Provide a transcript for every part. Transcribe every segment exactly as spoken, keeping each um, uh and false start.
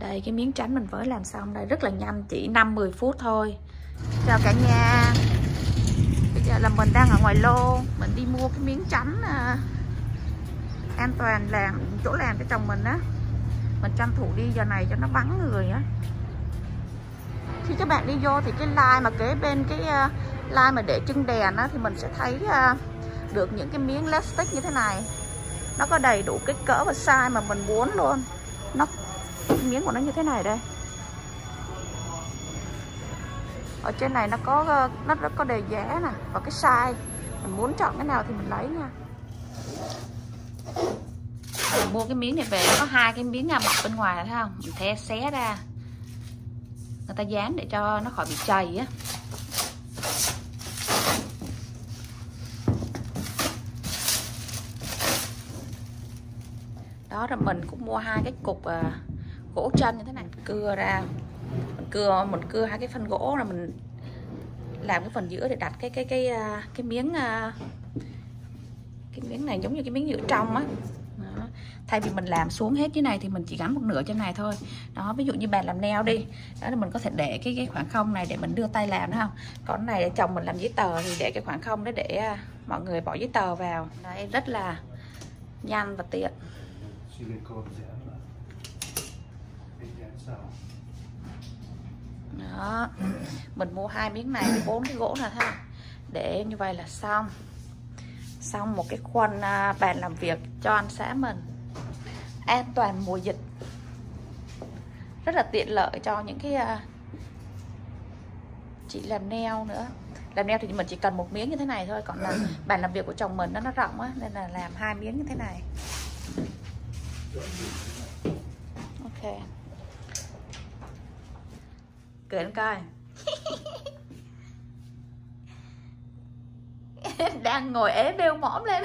Đây cái miếng tránh mình mới làm xong đây, rất là nhanh, chỉ năm mười phút thôi. Chào cả nhà. Bây giờ là mình đang ở ngoài lô, mình đi mua cái miếng tránh uh, an toàn làm chỗ làm cho chồng mình á. Mình tranh thủ đi giờ này cho nó vắng người á. Khi các bạn đi vô thì cái line mà kế bên cái uh, line mà để trưng đèn á thì mình sẽ thấy uh, được những cái miếng elastic như thế này. Nó có đầy đủ kích cỡ và size mà mình muốn luôn. Nó cái miếng của nó như thế này đây. Ở trên này nó có nó có đề giá nè và cái size. Mình muốn chọn cái nào thì mình lấy nha. Mình mua cái miếng này về nó có hai cái miếng bọc bên ngoài thấy không? Mình thé xé ra. Người ta dán để cho nó khỏi bị chày á. Đó rồi mình cũng mua hai cái cục uh, gỗ chân như thế này, cưa ra. Mình cưa mình cưa hai cái phân gỗ là mình làm cái phần giữa để đặt cái cái cái cái, cái miếng uh, cái miếng này giống như cái miếng nhựa trong á. Đó. Thay vì mình làm xuống hết cái này thì mình chỉ gắn một nửa trên này thôi. Đó, ví dụ như bàn làm nail đi, đó là mình có thể để cái cái khoảng không này để mình đưa tay làm, đúng không? Còn cái này để chồng mình làm giấy tờ thì để cái khoảng không đó để uh, mọi người bỏ giấy tờ vào. Đấy, rất là nhanh và tiện. Đó, mình mua hai miếng này với bốn cái gỗ này ha, để như vậy là xong xong một cái khuôn uh, bàn làm việc cho anh xã mình, an toàn mùa dịch, rất là tiện lợi cho những cái uh, chị làm nail nữa. Làm nail thì mình chỉ cần một miếng như thế này thôi, còn là bàn làm việc của chồng mình nó nó rộng á nên là làm hai miếng như thế này. Ok, cười anh coi. Đang ngồi ế bêu mõm lên.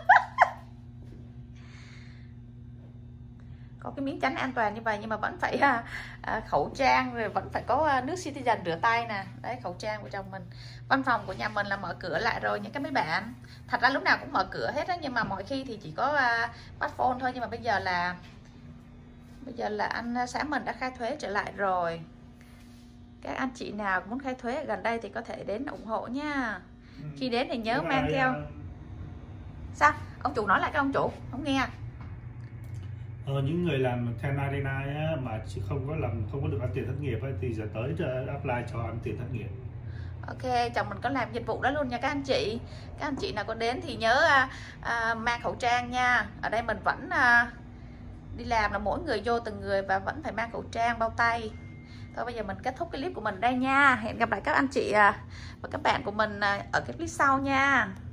Có cái miếng chắn an toàn như vậy nhưng mà vẫn phải à, à, khẩu trang, rồi vẫn phải có à, nước Citizen rửa tay nè. Đấy, khẩu trang của chồng mình. Văn phòng của nhà mình là mở cửa lại rồi những cái mấy bạn. Thật ra lúc nào cũng mở cửa hết á, nhưng mà mọi khi thì chỉ có à, bắt phone thôi. Nhưng mà bây giờ là bây giờ là anh xã mình đã khai thuế trở lại rồi. Các anh chị nào muốn khai thuế ở gần đây thì có thể đến ủng hộ nha. Khi đến thì nhớ mang theo. Sao? Ông chủ nói lại cái ông chủ, không nghe. Ờ, những người làm ten ninety-nine á, mà chứ không có làm không có được ăn tiền thất nghiệp ấy, thì giờ tới apply cho ăn tiền thất nghiệp. Ok, chồng mình có làm dịch vụ đó luôn nha các anh chị. Các anh chị nào có đến thì nhớ à, à, mang khẩu trang nha. Ở đây mình vẫn à, đi làm là mỗi người vô từng người và vẫn phải mang khẩu trang, bao tay. Thôi bây giờ mình kết thúc cái clip của mình đây nha. Hẹn gặp lại các anh chị à, và các bạn của mình à, ở cái clip sau nha.